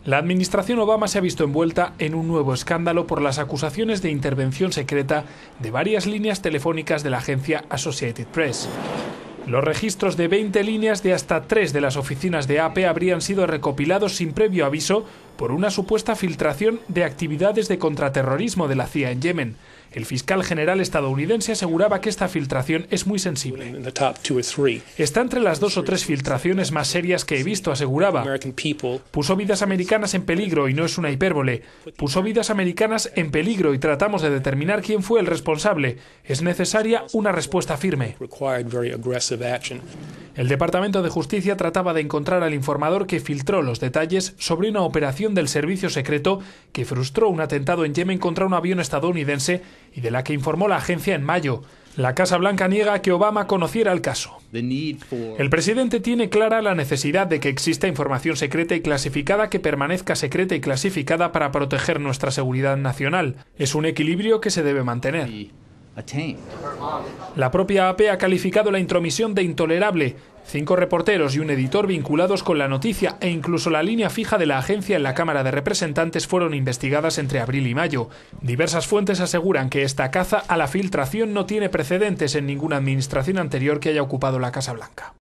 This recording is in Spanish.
La administración Obama se ha visto envuelta en un nuevo escándalo por las acusaciones de intervención secreta de varias líneas telefónicas de la agencia Associated Press. Los registros de 20 líneas de hasta 3 de las oficinas de AP habrían sido recopilados sin previo aviso por una supuesta filtración de actividades de contraterrorismo de la CIA en Yemen. El fiscal general estadounidense aseguraba que esta filtración es muy sensible. Está entre las 2 o 3 filtraciones más serias que he visto, aseguraba. Puso vidas americanas en peligro, y no es una hipérbole. Puso vidas americanas en peligro y tratamos de determinar quién fue el responsable. Es necesaria una respuesta firme. El Departamento de Justicia trataba de encontrar al informador que filtró los detalles sobre una operación del servicio secreto que frustró un atentado en Yemen contra un avión estadounidense y de la que informó la agencia en mayo. La Casa Blanca niega que Obama conociera el caso. El presidente tiene clara la necesidad de que exista información secreta y clasificada que permanezca secreta y clasificada para proteger nuestra seguridad nacional. Es un equilibrio que se debe mantener. La propia AP ha calificado la intromisión de intolerable. 5 reporteros y un editor vinculados con la noticia e incluso la línea fija de la agencia en la Cámara de Representantes fueron investigadas entre abril y mayo. Diversas fuentes aseguran que esta caza a la filtración no tiene precedentes en ninguna administración anterior que haya ocupado la Casa Blanca.